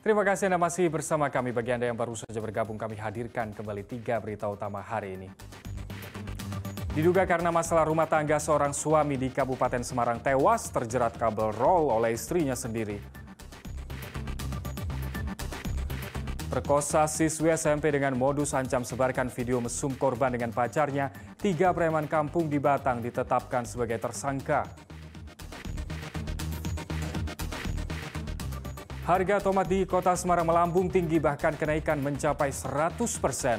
Terima kasih Anda masih bersama kami. Bagi Anda yang baru saja bergabung, kami hadirkan kembali 3 berita utama hari ini. Diduga karena masalah rumah tangga, seorang suami di Kabupaten Semarang tewas terjerat kabel roll oleh istrinya sendiri. Perkosa siswi SMP dengan modus ancam sebarkan video mesum korban dengan pacarnya, 3 preman kampung di Batang ditetapkan sebagai tersangka. Harga tomat di Kota Semarang melambung tinggi, bahkan kenaikan mencapai 100%.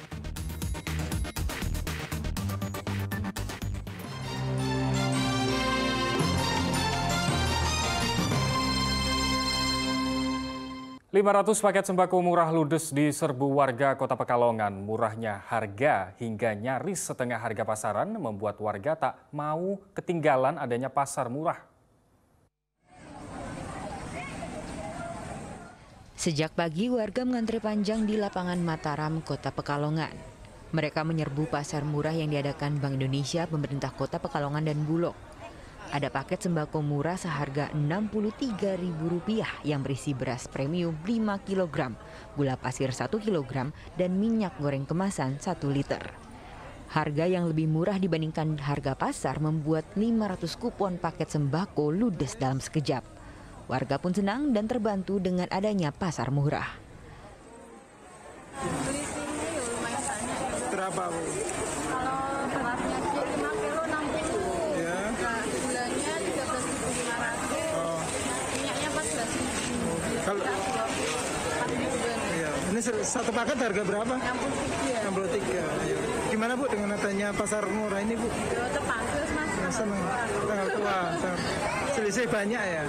Ratus paket sembako murah ludes di serbu warga Kota Pekalongan. Murahnya harga hingga nyaris setengah harga pasaran membuat warga tak mau ketinggalan adanya pasar murah. Sejak pagi, warga mengantri panjang di lapangan Mataram, Kota Pekalongan. Mereka menyerbu pasar murah yang diadakan Bank Indonesia, pemerintah Kota Pekalongan, dan Bulog. Ada paket sembako murah seharga Rp63.000 yang berisi beras premium 5 kg, gula pasir 1 kg, dan minyak goreng kemasan 1 liter. Harga yang lebih murah dibandingkan harga pasar membuat 500 kupon paket sembako ludes dalam sekejap. Warga pun senang dan terbantu dengan adanya pasar murah. Beli sini lumayan banyak. Berapa, Bu? Kalau berasnya 5 kilo 60. Ya. Nah, gulanya 13.500. Oh. Minyaknya 14.000. Kalau iya. Ini satu paket harga berapa? 63. 63. Ya. Gimana, Bu, dengan adanya pasar murah ini, Bu? Terpanggil, Mas. Senang. Tanggal tua. Selisih banyak ya.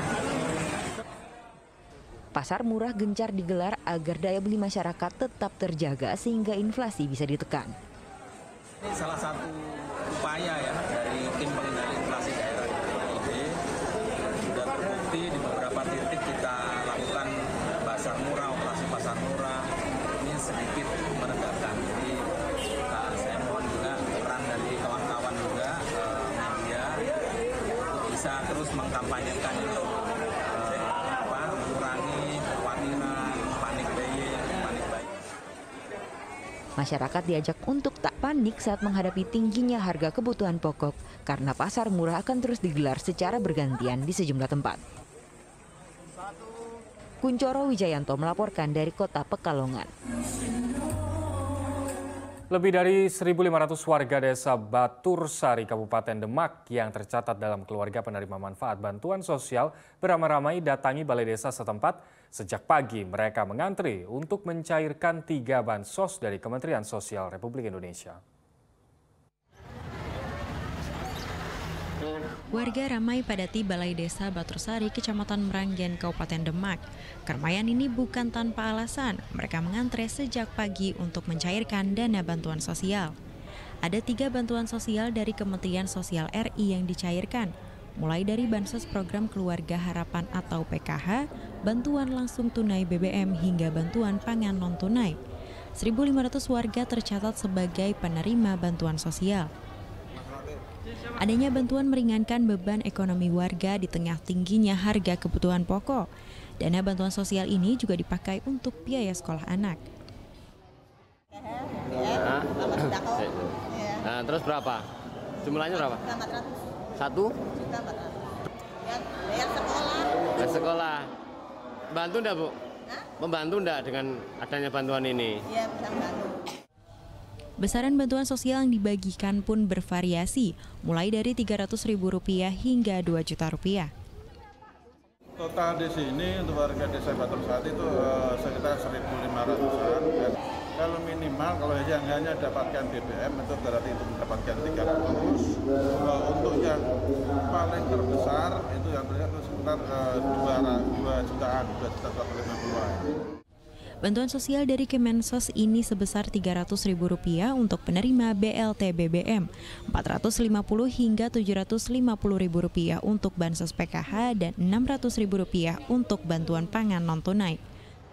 Pasar murah gencar digelar agar daya beli masyarakat tetap terjaga sehingga inflasi bisa ditekan. Ini salah satu upaya ya dari tim pengendali inflasi daerah DKID. Sudah terbukti di beberapa titik kita lakukan pasar murah, operasi pasar murah. Ini sedikit meredakan. Jadi saya mohon juga peran dari kawan-kawan juga media bisa terus mengkampanyekan itu. Masyarakat diajak untuk tak panik saat menghadapi tingginya harga kebutuhan pokok karena pasar murah akan terus digelar secara bergantian di sejumlah tempat. Kuncoro Wijayanto melaporkan dari Kota Pekalongan. Lebih dari 1.500 warga desa Batur Sari, Kabupaten Demak yang tercatat dalam keluarga penerima manfaat bantuan sosial beramai-ramai datangi balai desa setempat. Sejak pagi mereka mengantri untuk mencairkan 3 bansos dari Kementerian Sosial Republik Indonesia. Warga ramai padati Balai Desa Batur Sari, Kecamatan Meranggen, Kabupaten Demak. Keramaian ini bukan tanpa alasan. Mereka mengantre sejak pagi untuk mencairkan dana bantuan sosial. Ada 3 bantuan sosial dari Kementerian Sosial RI yang dicairkan, mulai dari bansos program Keluarga Harapan atau PKH, bantuan langsung tunai BBM hingga bantuan pangan non-tunai. 1.500 warga tercatat sebagai penerima bantuan sosial. Adanya bantuan meringankan beban ekonomi warga di tengah tingginya harga kebutuhan pokok. Dana bantuan sosial ini juga dipakai untuk biaya sekolah anak. Nah, terus berapa? Jumlahnya berapa? 400. 1? Juta 400. Bayar sekolah. Ke sekolah. Bantu enggak, Bu? Hah? Membantu enggak dengan adanya bantuan ini? Iya, bisa membantu. Besaran bantuan sosial yang dibagikan pun bervariasi, mulai dari Rp300.000 hingga Rp2 juta. Total di sini untuk warga desa Batur Sari itu sekitar 1.500-an. Kalau minimal, kalau yang hanya dapatkan BBM itu berarti itu mendapatkan 300. Untuk yang paling terbesar itu yang terlihat sekitar 2 jutaan, 2.150.000. Bantuan sosial dari Kemensos ini sebesar Rp300.000 untuk penerima BLT BBM, Rp450 hingga Rp750.000 untuk bansos PKH, dan Rp600.000 untuk bantuan pangan non-tunai.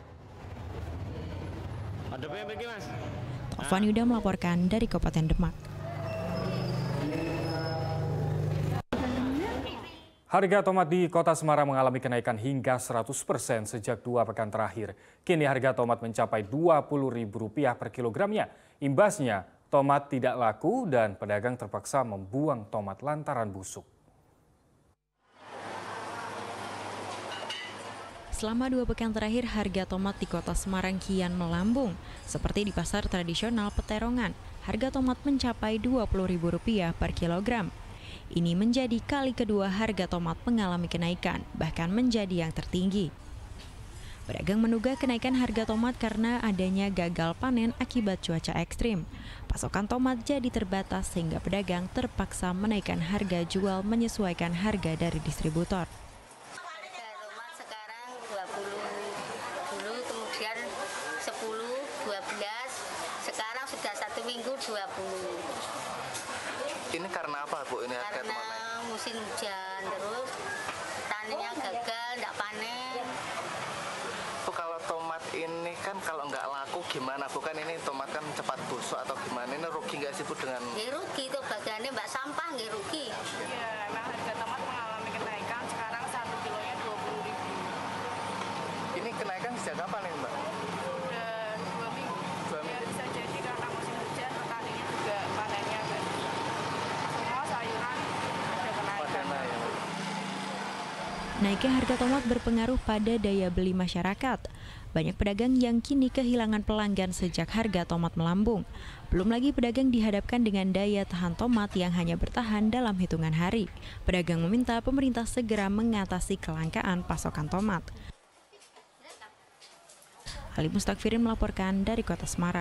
Taufan Yuda melaporkan dari Kabupaten Demak. Harga tomat di Kota Semarang mengalami kenaikan hingga 100% sejak 2 pekan terakhir. Kini harga tomat mencapai Rp20.000 per kilogramnya. Imbasnya, tomat tidak laku dan pedagang terpaksa membuang tomat lantaran busuk. Selama 2 pekan terakhir, harga tomat di Kota Semarang kian melambung. Seperti di pasar tradisional Peterongan, harga tomat mencapai Rp20.000 per kilogram. Ini menjadi kali kedua harga tomat mengalami kenaikan, bahkan menjadi yang tertinggi. Pedagang menduga kenaikan harga tomat karena adanya gagal panen akibat cuaca ekstrim. Pasokan tomat jadi terbatas sehingga pedagang terpaksa menaikkan harga jual menyesuaikan harga dari distributor. Harga tomat sekarang 20 dulu, kemudian 10, 12, sekarang sudah 1 minggu 20. Ini karena apa, Bu? Ini harga karena tomat naik? musim hujan, terus tanennya gagal, nggak panen. Bu, kalau tomat ini kan kalau nggak laku gimana? Bukan ini tomat kan cepat busuk atau gimana? Ini rugi nggak sih, Bu, dengan... Nggak rugi, itu bagiannya mbak sampah, nggak rugi. Iya, emang harga tomat mengalami kenaikan, sekarang 1 kilonya Rp20.000. Ini kenaikan sejak kapan nih, Mbak? Udah 2 minggu. Ya, bisa jadi karena musim hujan, petaninya juga panennya kan. Semua sayuran ada kenaikan. Naiknya harga tomat berpengaruh pada daya beli masyarakat. Banyak pedagang yang kini kehilangan pelanggan sejak harga tomat melambung. Belum lagi pedagang dihadapkan dengan daya tahan tomat yang hanya bertahan dalam hitungan hari. Pedagang meminta pemerintah segera mengatasi kelangkaan pasokan tomat. Ali Mustakfirin melaporkan dari Kota Semarang.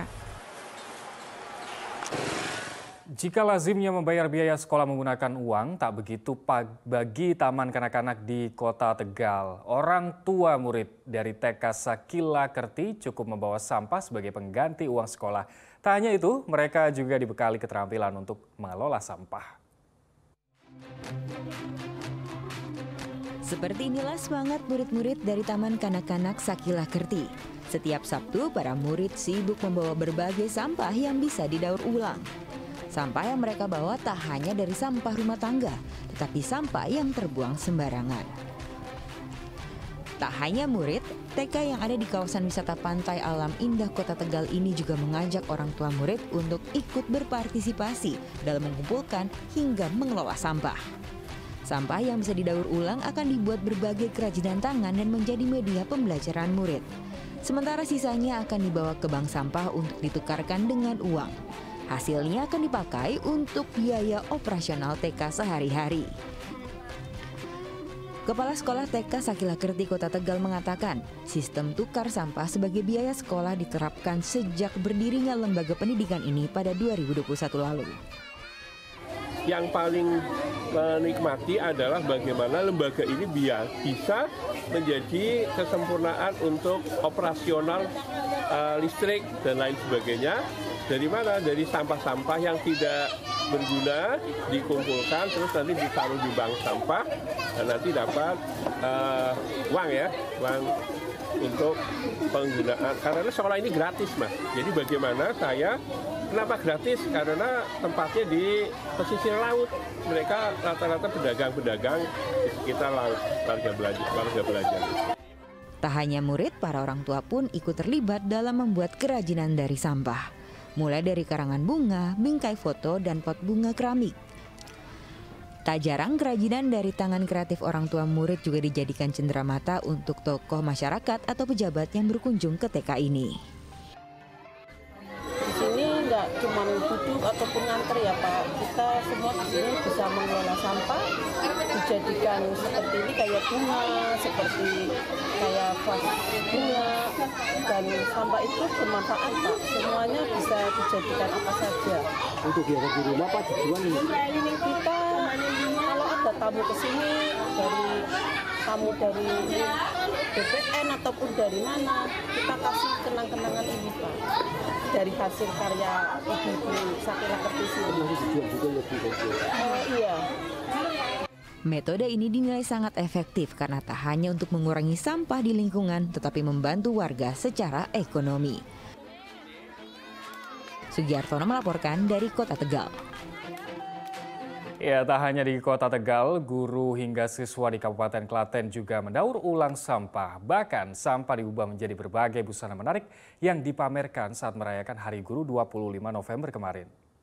Jika lazimnya membayar biaya sekolah menggunakan uang, tak begitu bagi taman kanak-kanak di Kota Tegal. Orang tua murid dari TK Sakila Kerti cukup membawa sampah sebagai pengganti uang sekolah. Tak hanya itu, mereka juga dibekali keterampilan untuk mengelola sampah. Seperti inilah semangat murid-murid dari Taman Kanak-kanak Sakila Kerti. Setiap Sabtu, para murid sibuk membawa berbagai sampah yang bisa didaur ulang. Sampah yang mereka bawa tak hanya dari sampah rumah tangga, tetapi sampah yang terbuang sembarangan. Tak hanya murid, TK yang ada di kawasan wisata Pantai Alam Indah Kota Tegal ini juga mengajak orang tua murid untuk ikut berpartisipasi dalam mengumpulkan hingga mengelola sampah. Sampah yang bisa didaur ulang akan dibuat berbagai kerajinan tangan dan menjadi media pembelajaran murid. Sementara sisanya akan dibawa ke bank sampah untuk ditukarkan dengan uang. Hasilnya akan dipakai untuk biaya operasional TK sehari-hari. Kepala Sekolah TK Sakila Kerti Kota Tegal mengatakan, sistem tukar sampah sebagai biaya sekolah diterapkan sejak berdirinya lembaga pendidikan ini pada 2021 lalu. Yang paling menikmati adalah bagaimana lembaga ini bisa menjadi kesempurnaan untuk operasional listrik dan lain sebagainya. Dari mana? Dari sampah-sampah yang tidak berguna dikumpulkan, terus nanti ditaruh di bank sampah dan nanti dapat uang untuk penggunaan. Karena sekolah ini gratis, Mas. Jadi bagaimana kenapa gratis? Karena tempatnya di pesisir laut. Mereka rata-rata pedagang-pedagang di sekitar laut, warga belajar. Tak hanya murid, para orang tua pun ikut terlibat dalam membuat kerajinan dari sampah. Mulai dari karangan bunga, bingkai foto, dan pot bunga keramik. Tak jarang kerajinan dari tangan kreatif orang tua murid juga dijadikan cenderamata untuk tokoh masyarakat atau pejabat yang berkunjung ke TK ini. Di sini nggak cuma duduk ataupun ngantri ya Pak, kita semua di sini bisa mengelola sampah, dijadikan seperti ini kayak bunga, seperti kayak vas bunga, dan sampah itu bermanfaat Pak, semuanya bisa dijadikan apa saja. Untuk biasa di rumah Pak dijual ini? Kita kalau ada tamu ke sini, tamu dari BPN ataupun dari mana, kita kasih kenang-kenangan ini Pak, dari hasil karya ibu-ibu Sakila Kerti sini. Masih dijual juga ya Bu? Iya. Metode ini dinilai sangat efektif karena tak hanya untuk mengurangi sampah di lingkungan, tetapi membantu warga secara ekonomi. Sugiartono melaporkan dari Kota Tegal. Ya, tak hanya di Kota Tegal, guru hingga siswa di Kabupaten Klaten juga mendaur ulang sampah. Bahkan sampah diubah menjadi berbagai busana menarik yang dipamerkan saat merayakan Hari Guru 25 November kemarin.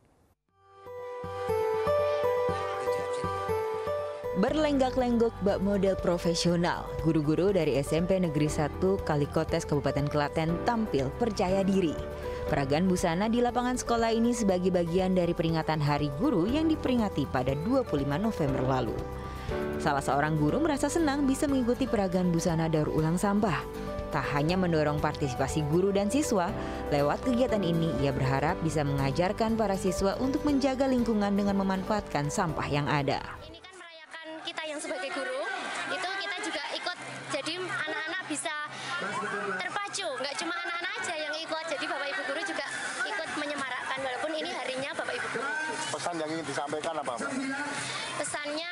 Berlenggak-lenggok bak model profesional, guru-guru dari SMP Negeri 1 Kalikotes Kabupaten Klaten tampil percaya diri. Peragaan busana di lapangan sekolah ini sebagai bagian dari peringatan Hari Guru yang diperingati pada 25 November lalu. Salah seorang guru merasa senang bisa mengikuti peragaan busana daur ulang sampah. Tak hanya mendorong partisipasi guru dan siswa, lewat kegiatan ini ia berharap bisa mengajarkan para siswa untuk menjaga lingkungan dengan memanfaatkan sampah yang ada. Kita yang sebagai guru itu kita juga ikut, jadi anak-anak bisa terpacu, nggak cuma anak-anak aja yang ikut, jadi Bapak Ibu guru juga ikut menyemarakkan walaupun ini harinya Bapak Ibu guru. Pesan yang ingin disampaikan apa? Pesannya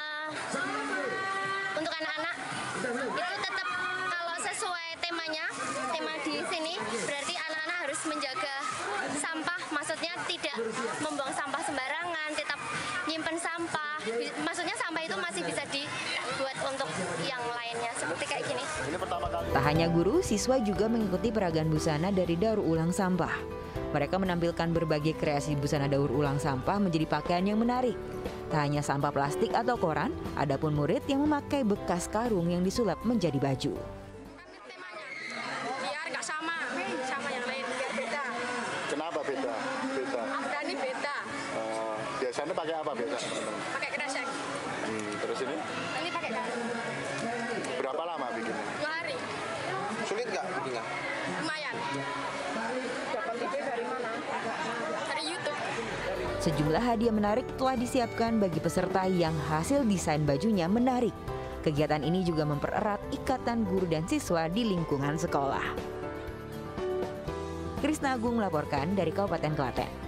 untuk anak-anak itu tetap kalau sesuai temanya, tema di sini berarti anak-anak harus menjaga sampah, maksudnya tidak membuang sampah sembarangan, tetap nyimpen sampah, maksudnya sampah itu masih bisa dibuat untuk yang lainnya seperti kayak gini. Tak hanya guru, siswa juga mengikuti peragaan busana dari daur ulang sampah. Mereka menampilkan berbagai kreasi busana daur ulang sampah menjadi pakaian yang menarik. Tak hanya sampah plastik atau koran, ada pun murid yang memakai bekas karung yang disulap menjadi baju. Biar nggak sama yang lain, biar beda. Kenapa beda? Ada ini beda. Biasanya pakai apa biasa? Pakai kresek. Terus ini? Ini pakai karung. Berapa lama bikinnya? 2 hari. Sulit nggak bikinnya? Lumayan. Dapat ide dari mana? Dari YouTube. Sejumlah hadiah menarik telah disiapkan bagi peserta yang hasil desain bajunya menarik. Kegiatan ini juga mempererat ikatan guru dan siswa di lingkungan sekolah. Krisna Agung melaporkan dari Kabupaten Klaten.